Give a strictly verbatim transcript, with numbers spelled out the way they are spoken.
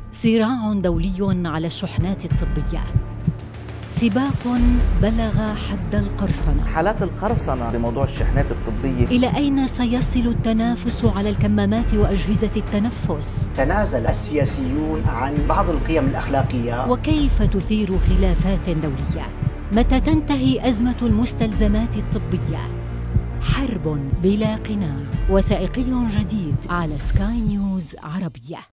صراع دولي على الشحنات الطبية، سباق بلغ حد القرصنة. حالات القرصنة بموضوع الشحنات الطبية. إلى أين سيصل التنافس على الكمامات وأجهزة التنفس؟ تنازل السياسيون عن بعض القيم الأخلاقية. وكيف تثير خلافات دولية؟ متى تنتهي أزمة المستلزمات الطبية؟ حرب بلا قناع، وثائقي جديد على سكاي نيوز عربية.